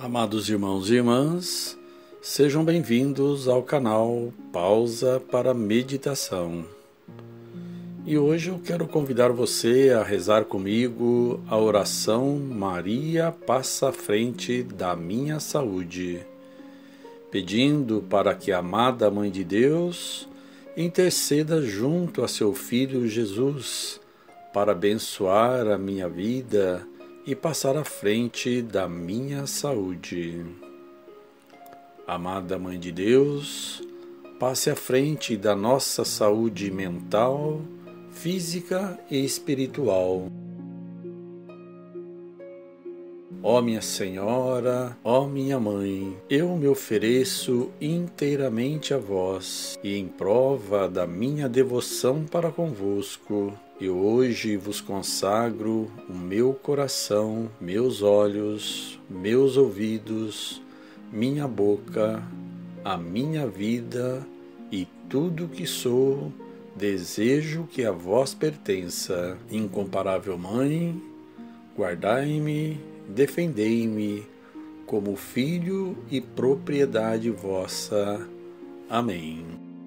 Amados irmãos e irmãs, sejam bem-vindos ao canal Pausa para Meditação. E hoje eu quero convidar você a rezar comigo a oração Maria passa à frente da minha saúde, pedindo para que a amada Mãe de Deus interceda junto a seu Filho Jesus para abençoar a minha vida e passar à frente da minha saúde. Amada Mãe de Deus, passe à frente da nossa saúde mental, física e espiritual. Ó minha Senhora, ó minha Mãe, eu me ofereço inteiramente a vós e em prova da minha devoção para convosco, eu hoje vos consagro o meu coração, meus olhos, meus ouvidos, minha boca, a minha vida e tudo que sou, desejo que a vós pertença. Incomparável Mãe, guardai-me, defendei-me como filho e propriedade vossa. Amém.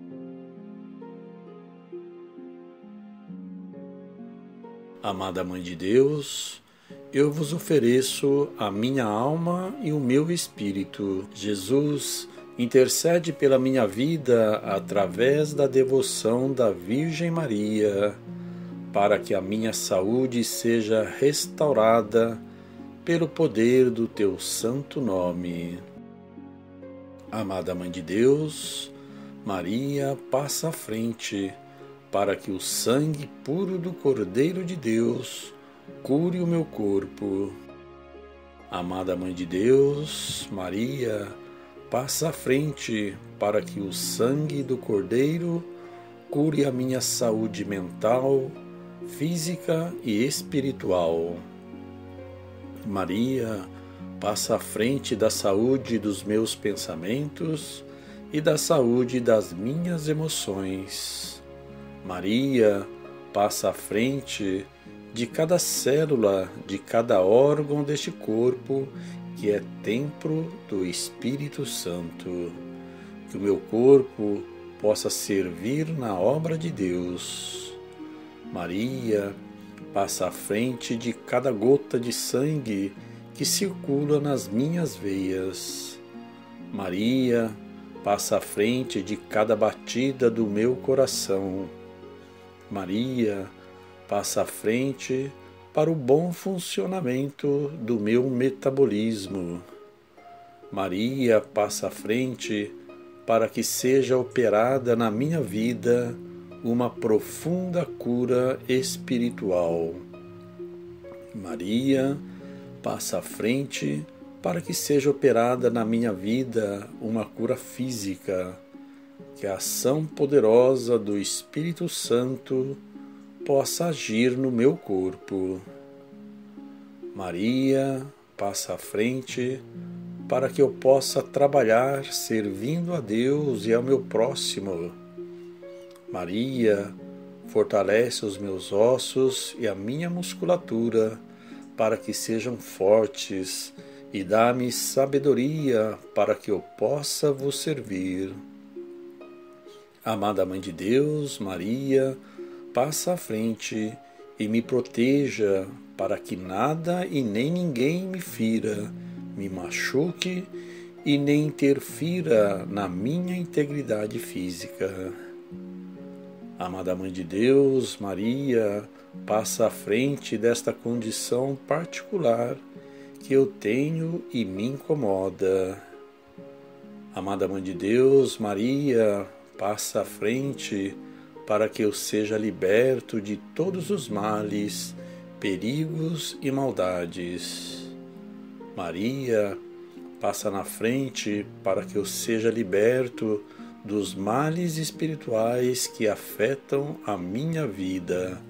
Amada Mãe de Deus, eu vos ofereço a minha alma e o meu espírito. Jesus, intercede pela minha vida através da devoção da Virgem Maria, para que a minha saúde seja restaurada pelo poder do teu santo nome. Amada Mãe de Deus, Maria passa à frente, para que o sangue puro do Cordeiro de Deus cure o meu corpo. Amada Mãe de Deus, Maria, passa à frente para que o sangue do Cordeiro cure a minha saúde mental, física e espiritual. Maria, passa à frente da saúde dos meus pensamentos e da saúde das minhas emoções. Maria, passa à frente de cada célula, de cada órgão deste corpo, que é templo do Espírito Santo. Que o meu corpo possa servir na obra de Deus. Maria, passa à frente de cada gota de sangue que circula nas minhas veias. Maria, passa à frente de cada batida do meu coração. Maria, passa à frente para o bom funcionamento do meu metabolismo. Maria, passa à frente para que seja operada na minha vida uma profunda cura espiritual. Maria, passa à frente para que seja operada na minha vida uma cura física, que a ação poderosa do Espírito Santo possa agir no meu corpo. Maria, passa à frente para que eu possa trabalhar servindo a Deus e ao meu próximo. Maria, fortalece os meus ossos e a minha musculatura para que sejam fortes e dá-me sabedoria para que eu possa vos servir. Amada Mãe de Deus, Maria, passa à frente e me proteja para que nada e nem ninguém me fira, me machuque e nem interfira na minha integridade física. Amada Mãe de Deus, Maria, passa à frente desta condição particular que eu tenho e me incomoda. Amada Mãe de Deus, Maria, passa à frente para que eu seja liberto de todos os males, perigos e maldades. Maria, passa na frente para que eu seja liberto dos males espirituais que afetam a minha vida.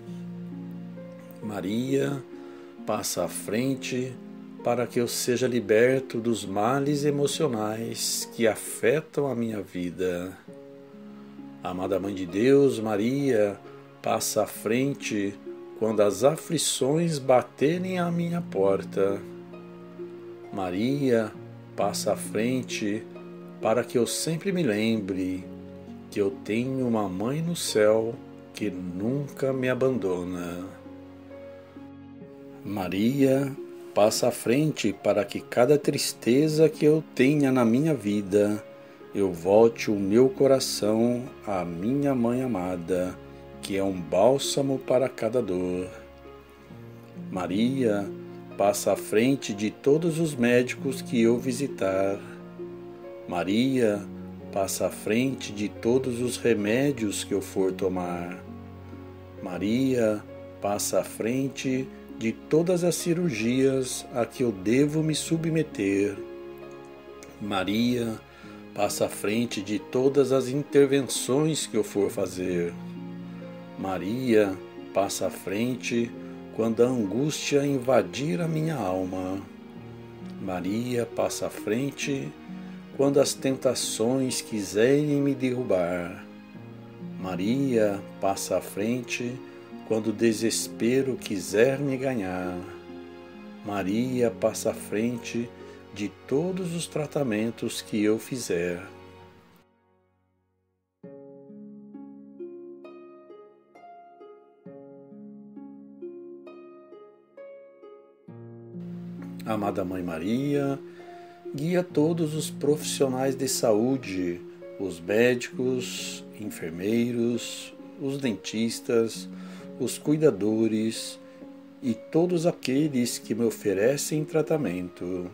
Maria, passa à frente para que eu seja liberto dos males emocionais que afetam a minha vida. Amada Mãe de Deus, Maria, passa à frente quando as aflições baterem à minha porta. Maria, passa à frente para que eu sempre me lembre que eu tenho uma mãe no céu que nunca me abandona. Maria, passa à frente para que cada tristeza que eu tenha na minha vida, eu volte o meu coração à minha mãe amada, que é um bálsamo para cada dor. Maria, passa à frente de todos os médicos que eu visitar. Maria, passa à frente de todos os remédios que eu for tomar. Maria, passa à frente de todas as cirurgias a que eu devo me submeter. Maria, passa à frente de todas as intervenções que eu for fazer. Maria, passa à frente quando a angústia invadir a minha alma. Maria, passa à frente quando as tentações quiserem me derrubar. Maria, passa à frente quando o desespero quiser me ganhar. Maria, passa à frente de todos os tratamentos que eu fizer. Amada Mãe Maria, guia todos os profissionais de saúde, os médicos, enfermeiros, os dentistas, os cuidadores e todos aqueles que me oferecem tratamento.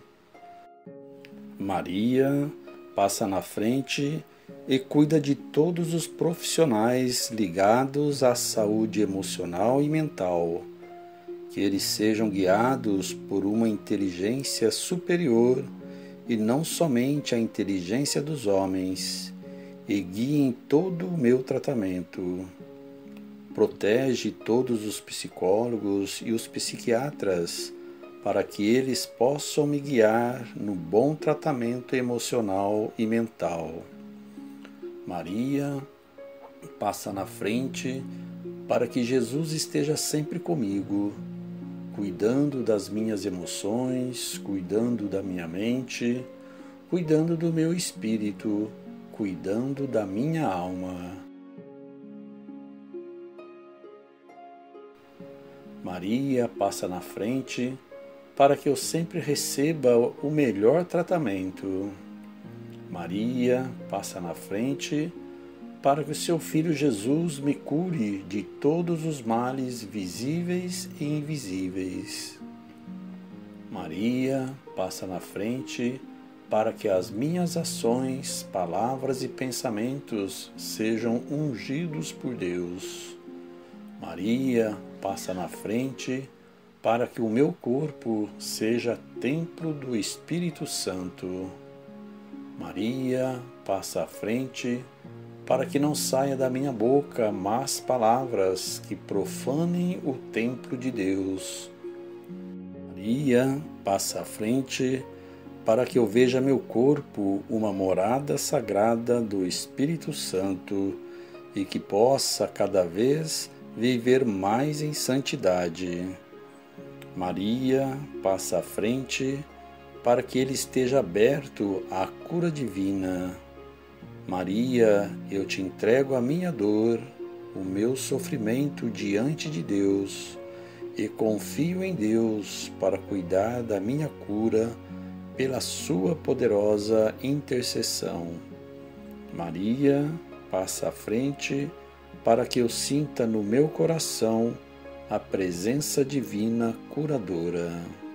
Maria, passa na frente e cuida de todos os profissionais ligados à saúde emocional e mental. Que eles sejam guiados por uma inteligência superior e não somente a inteligência dos homens, e guiem todo o meu tratamento. Protege todos os psicólogos e os psiquiatras para que eles possam me guiar no bom tratamento emocional e mental. Maria, passa na frente para que Jesus esteja sempre comigo, cuidando das minhas emoções, cuidando da minha mente, cuidando do meu espírito, cuidando da minha alma. Maria, passa na frente para que eu sempre receba o melhor tratamento. Maria, passa na frente para que o seu Filho Jesus me cure de todos os males visíveis e invisíveis. Maria, passa na frente para que as minhas ações, palavras e pensamentos sejam ungidos por Deus. Maria, passa na frente para que o meu corpo seja templo do Espírito Santo. Maria, passa à frente para que não saia da minha boca más palavras que profanem o templo de Deus. Maria, passa à frente para que eu veja meu corpo uma morada sagrada do Espírito Santo e que possa cada vez viver mais em santidade. Maria, passa à frente para que ele esteja aberto à cura divina. Maria, eu te entrego a minha dor, o meu sofrimento diante de Deus e confio em Deus para cuidar da minha cura pela sua poderosa intercessão. Maria, passa à frente para que eu sinta no meu coração a presença divina curadora.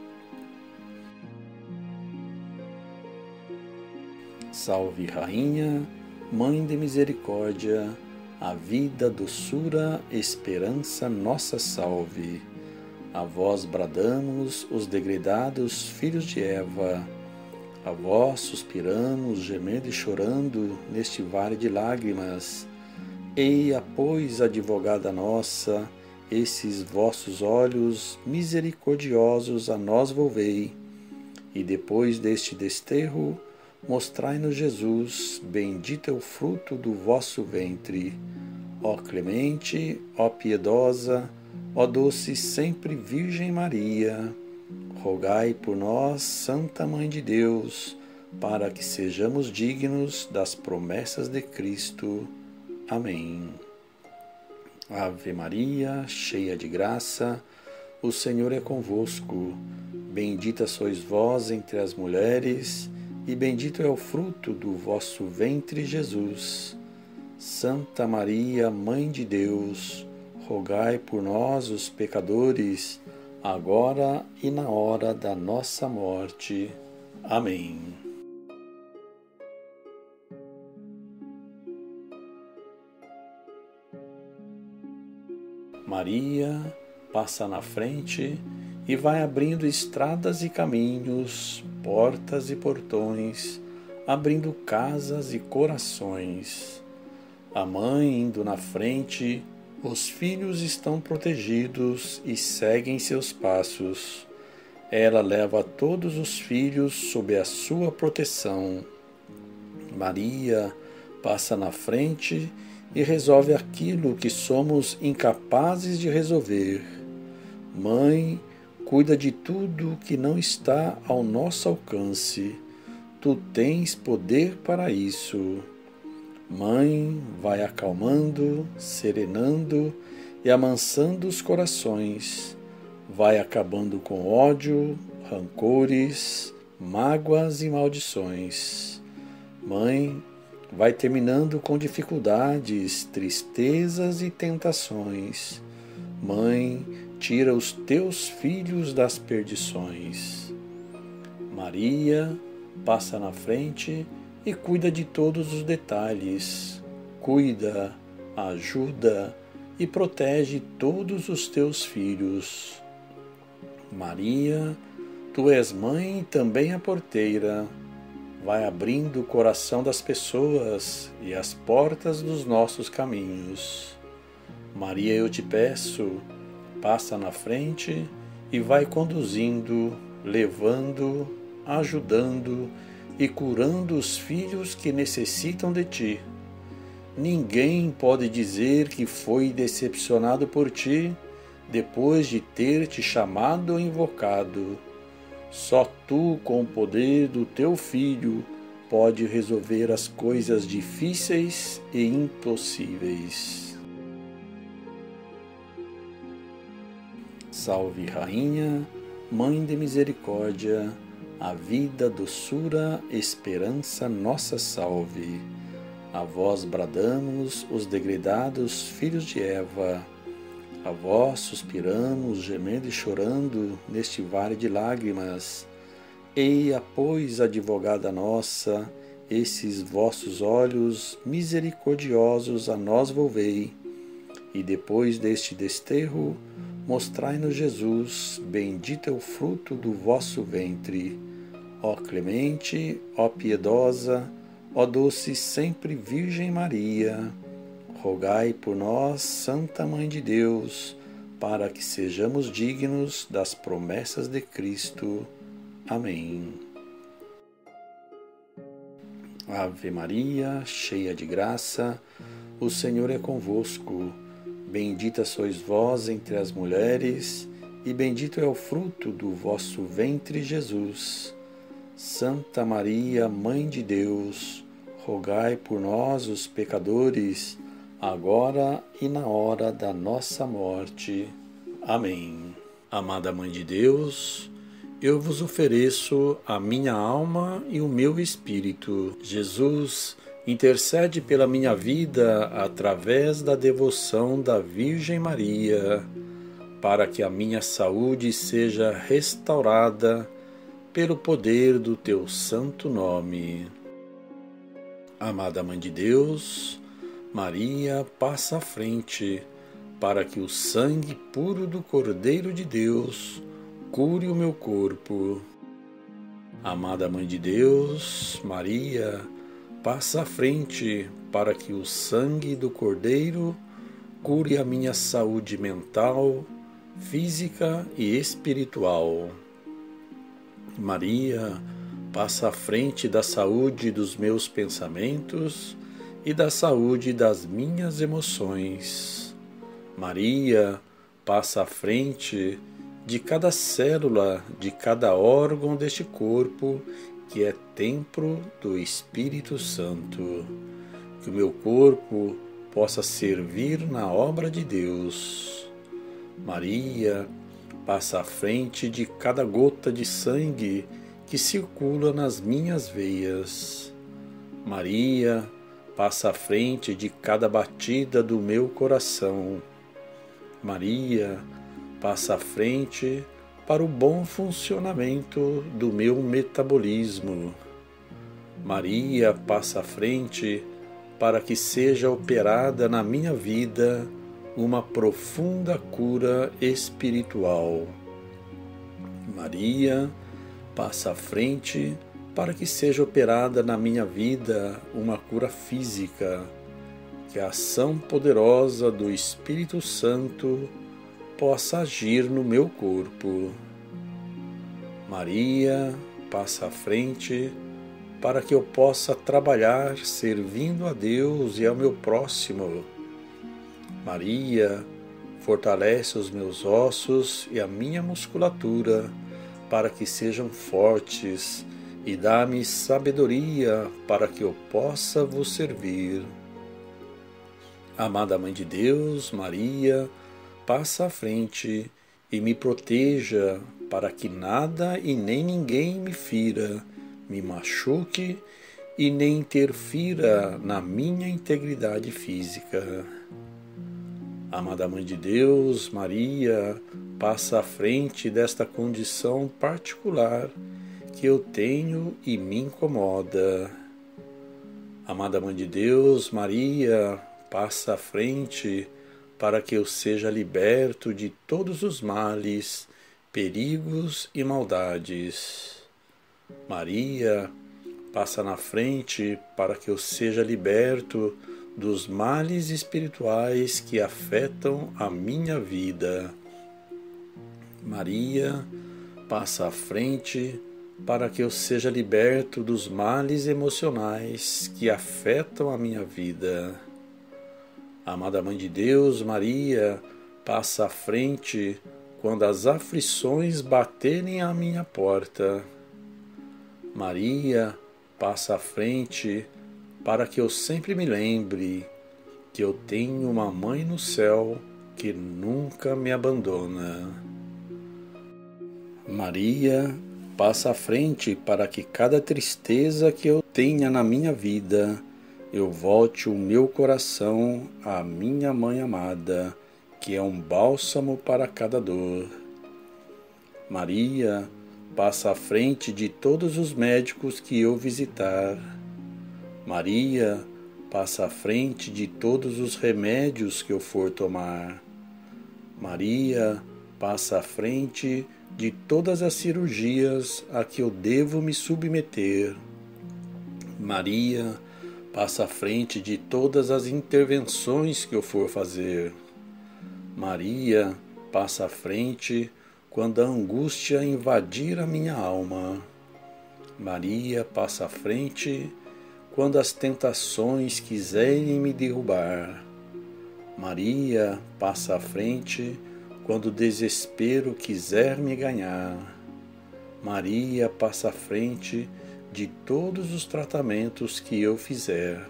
Salve, Rainha, Mãe de Misericórdia, a vida, doçura, esperança, nossa salve. A vós bradamos, os degredados filhos de Eva. A vós suspiramos, gemendo e chorando, neste vale de lágrimas. Eia, pois, advogada nossa, esses vossos olhos misericordiosos a nós volvei. E depois deste desterro, mostrai-nos Jesus, bendito é o fruto do vosso ventre. Ó clemente, ó piedosa, ó doce sempre Virgem Maria, rogai por nós, Santa Mãe de Deus, para que sejamos dignos das promessas de Cristo. Amém. Ave Maria, cheia de graça, o Senhor é convosco. Bendita sois vós entre as mulheres, e bendito é o fruto do vosso ventre, Jesus. Santa Maria, Mãe de Deus, rogai por nós, os pecadores, agora e na hora da nossa morte. Amém. Maria passa na frente e vai abrindo estradas e caminhos, portas e portões, abrindo casas e corações. A mãe indo na frente, os filhos estão protegidos e seguem seus passos. Ela leva todos os filhos sob a sua proteção. Maria passa na frente e resolve aquilo que somos incapazes de resolver. Mãe, cuida de tudo que não está ao nosso alcance. Tu tens poder para isso. Mãe, vai acalmando, serenando e amansando os corações. Vai acabando com ódio, rancores, mágoas e maldições. Mãe, vai terminando com dificuldades, tristezas e tentações. Mãe, tira os teus filhos das perdições. Maria passa na frente e cuida de todos os detalhes. Cuida, ajuda e protege todos os teus filhos. Maria, tu és mãe e também a porteira. Vai abrindo o coração das pessoas e as portas dos nossos caminhos. Maria, eu te peço, passa na frente e vai conduzindo, levando, ajudando e curando os filhos que necessitam de ti. Ninguém pode dizer que foi decepcionado por ti depois de ter te chamado ou invocado. Só tu, com o poder do teu Filho, pode resolver as coisas difíceis e impossíveis. Salve, Rainha, Mãe de Misericórdia, a vida, doçura, esperança, nossa salve. A vós bradamos, os degredados filhos de Eva. A vós suspiramos, gemendo e chorando, neste vale de lágrimas. Eia, pois, advogada nossa, esses vossos olhos misericordiosos a nós volvei. E depois deste desterro, mostrai-nos Jesus, bendito é o fruto do vosso ventre. Ó clemente, ó piedosa, ó doce sempre Virgem Maria, rogai por nós, Santa Mãe de Deus, para que sejamos dignos das promessas de Cristo. Amém. Ave Maria, cheia de graça, o Senhor é convosco. Bendita sois vós entre as mulheres, e bendito é o fruto do vosso ventre, Jesus. Santa Maria, Mãe de Deus, rogai por nós, os pecadores, agora e na hora da nossa morte. Amém. Amada Mãe de Deus, eu vos ofereço a minha alma e o meu espírito. Jesus, intercede pela minha vida através da devoção da Virgem Maria, para que a minha saúde seja restaurada pelo poder do teu santo nome. Amada Mãe de Deus, Maria passa à frente, para que o sangue puro do Cordeiro de Deus cure o meu corpo. Amada Mãe de Deus, Maria passa à frente, para que o sangue do Cordeiro cure a minha saúde mental, física e espiritual. Maria passa à frente da saúde dos meus pensamentos e da saúde das minhas emoções. Maria passa à frente de cada célula, de cada órgão deste corpo que é templo do Espírito Santo. Que o meu corpo possa servir na obra de Deus. Maria, passa à frente de cada gota de sangue que circula nas minhas veias. Maria, passa à frente de cada batida do meu coração. Maria, passa à frente para o bom funcionamento do meu metabolismo. Maria, passa à frente para que seja operada na minha vida uma profunda cura espiritual. Maria, passa à frente para que seja operada na minha vida uma cura física, que a ação poderosa do Espírito Santo possa agir no meu corpo. Maria, passa à frente para que eu possa trabalhar servindo a Deus e ao meu próximo. Maria, fortalece os meus ossos e a minha musculatura para que sejam fortes e dá-me sabedoria para que eu possa vos servir. Amada Mãe de Deus, Maria, passa à frente e me proteja para que nada e nem ninguém me fira, me machuque e nem interfira na minha integridade física. Amada Mãe de Deus, Maria, passa à frente desta condição particular que eu tenho e me incomoda. Amada Mãe de Deus, Maria, passa à frente para que eu seja liberto de todos os males, perigos e maldades. Maria, passa na frente para que eu seja liberto dos males espirituais que afetam a minha vida. Maria, passa à frente para que eu seja liberto dos males emocionais que afetam a minha vida. Amada Mãe de Deus, Maria, passa à frente quando as aflições baterem à minha porta. Maria, passa à frente para que eu sempre me lembre que eu tenho uma mãe no céu que nunca me abandona. Maria, passa à frente para que cada tristeza que eu tenha na minha vida, eu volte o meu coração à minha mãe amada, que é um bálsamo para cada dor. Maria, passa à frente de todos os médicos que eu visitar. Maria, passa à frente de todos os remédios que eu for tomar. Maria, passa à frente de todas as cirurgias a que eu devo me submeter. Maria, passa à frente de todas as intervenções que eu for fazer. Maria, passa à frente quando a angústia invadir a minha alma. Maria, passa à frente quando as tentações quiserem me derrubar. Maria, passa à frente quando o desespero quiser me ganhar. Maria, passa à frente de todos os tratamentos que eu fizer.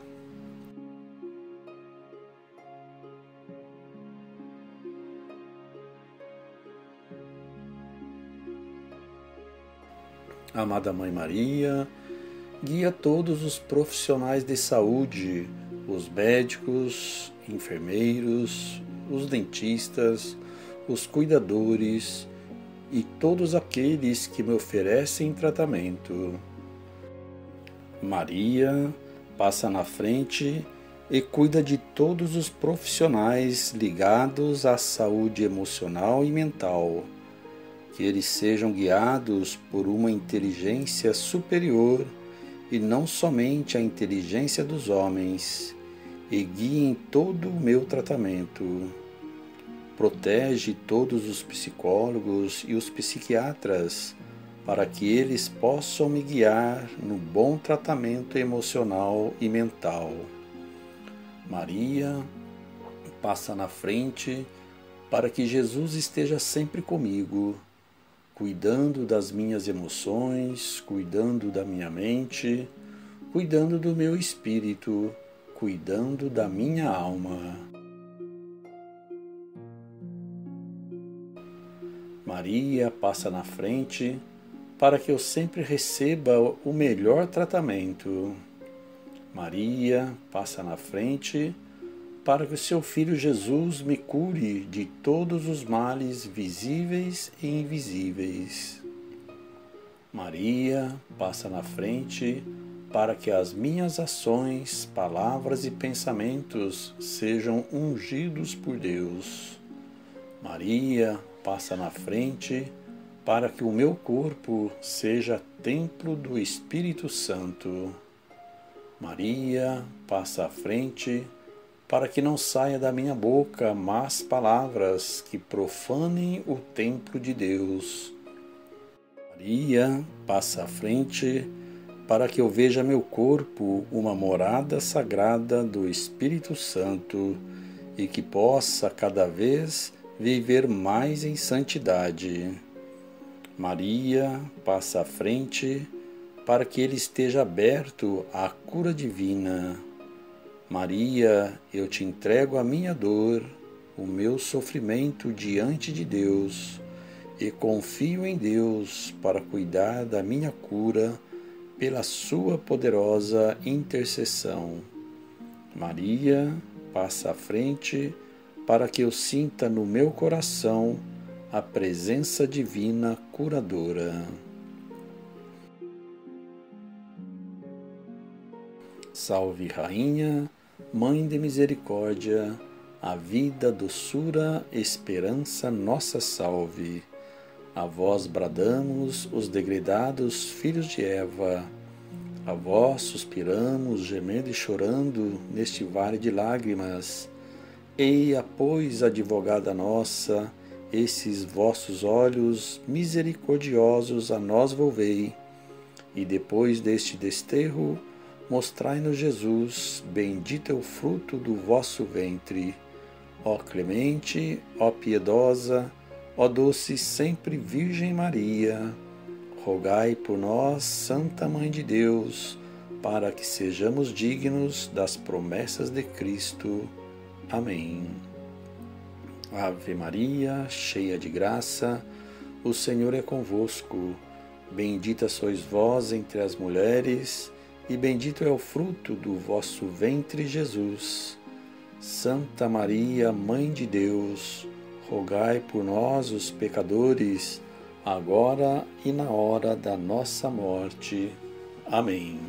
Amada Mãe Maria, guia todos os profissionais de saúde, os médicos, enfermeiros, os dentistas, os cuidadores e todos aqueles que me oferecem tratamento. Maria, passa na frente e cuida de todos os profissionais ligados à saúde emocional e mental, que eles sejam guiados por uma inteligência superior e não somente a inteligência dos homens, e guiem todo o meu tratamento. Protege todos os psicólogos e os psiquiatras, para que eles possam me guiar no bom tratamento emocional e mental. Maria, passa na frente para que Jesus esteja sempre comigo, cuidando das minhas emoções, cuidando da minha mente, cuidando do meu espírito, cuidando da minha alma. Maria passa na frente para que eu sempre receba o melhor tratamento. Maria passa na frente para que o seu Filho Jesus me cure de todos os males visíveis e invisíveis. Maria passa na frente para que as minhas ações, palavras e pensamentos sejam ungidos por Deus. Maria passa na frente para que o meu corpo seja templo do Espírito Santo. Maria passa à frente para que não saia da minha boca más palavras que profanem o templo de Deus. Maria passa à frente para que eu veja meu corpo uma morada sagrada do Espírito Santo e que possa cada vez viver mais em santidade. Maria passa à frente para que ele esteja aberto à cura divina. Maria, eu te entrego a minha dor, o meu sofrimento diante de Deus e confio em Deus para cuidar da minha cura pela sua poderosa intercessão. Maria, passa à frente para que eu sinta no meu coração a presença divina curadora. Salve, Rainha, Mãe de Misericórdia, a vida, doçura, esperança, nossa salve. A vós bradamos, os degredados filhos de Eva. A vós suspiramos, gemendo e chorando, neste vale de lágrimas. Eia, pois, advogada nossa, esses vossos olhos misericordiosos a nós volvei. E depois deste desterro, mostrai-nos Jesus, bendito é o fruto do vosso ventre. Ó clemente, ó piedosa, ó doce sempre Virgem Maria, rogai por nós, Santa Mãe de Deus, para que sejamos dignos das promessas de Cristo. Amém. Ave Maria, cheia de graça, o Senhor é convosco. Bendita sois vós entre as mulheres, e bendito é o fruto do vosso ventre, Jesus. Santa Maria, Mãe de Deus, rogai por nós, os pecadores, agora e na hora da nossa morte. Amém.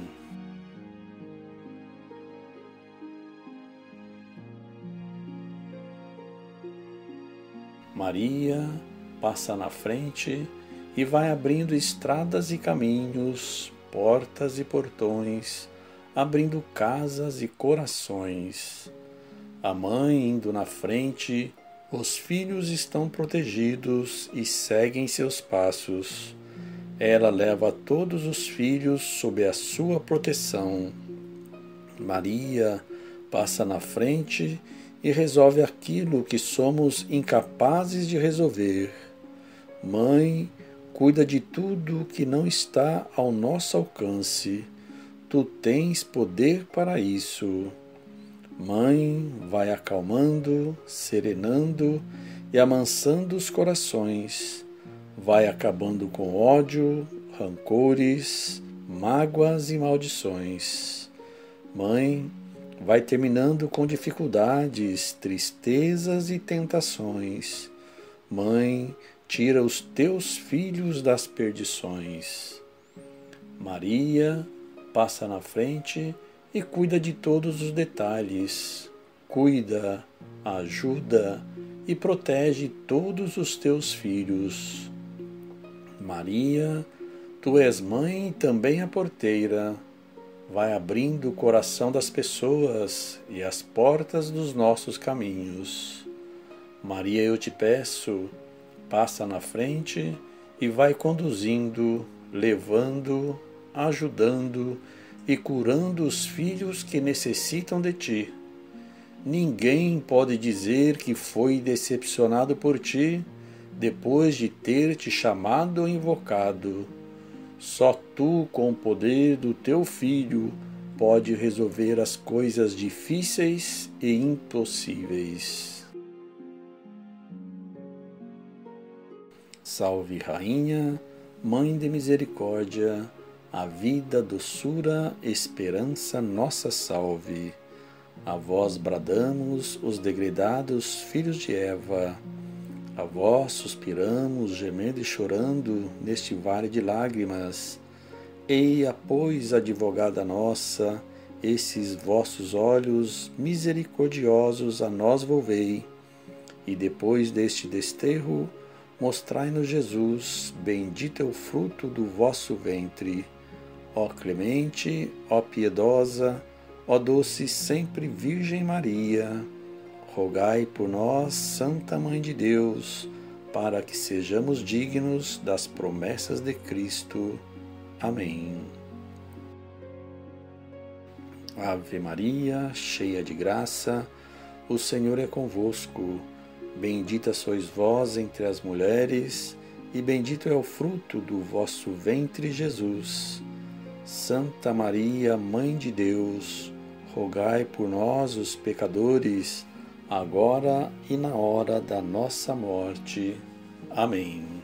Maria passa na frente e vai abrindo estradas e caminhos, portas e portões, abrindo casas e corações. A mãe indo na frente, os filhos estão protegidos e seguem seus passos. Ela leva todos os filhos sob a sua proteção. Maria passa na frente e resolve aquilo que somos incapazes de resolver. Mãe, cuida de tudo que não está ao nosso alcance. Tu tens poder para isso. Mãe, vai acalmando, serenando e amansando os corações. Vai acabando com ódio, rancores, mágoas e maldições. Mãe, vai terminando com dificuldades, tristezas e tentações. Mãe, tira os teus filhos das perdições. Maria passa na frente e cuida de todos os detalhes. Cuida, ajuda e protege todos os teus filhos. Maria, tu és mãe e também a porteira. Vai abrindo o coração das pessoas e as portas dos nossos caminhos. Maria, eu te peço, passa na frente e vai conduzindo, levando, ajudando e curando os filhos que necessitam de ti. Ninguém pode dizer que foi decepcionado por ti, depois de ter te chamado ou invocado. Só tu, com o poder do teu Filho, pode resolver as coisas difíceis e impossíveis. Salve, Rainha, Mãe de Misericórdia, a vida, doçura, esperança, nossa salve. A vós bradamos, os degredados filhos de Eva. A vós suspiramos, gemendo e chorando, neste vale de lágrimas. Eia, pois, advogada nossa, esses vossos olhos misericordiosos a nós volvei. E depois deste desterro, mostrai-nos Jesus, bendito é o fruto do vosso ventre. Ó clemente, ó piedosa, ó doce sempre Virgem Maria, rogai por nós, Santa Mãe de Deus, para que sejamos dignos das promessas de Cristo. Amém. Ave Maria, cheia de graça, o Senhor é convosco. Bendita sois vós entre as mulheres, e bendito é o fruto do vosso ventre, Jesus. Santa Maria, Mãe de Deus, rogai por nós, os pecadores, agora e na hora da nossa morte. Amém.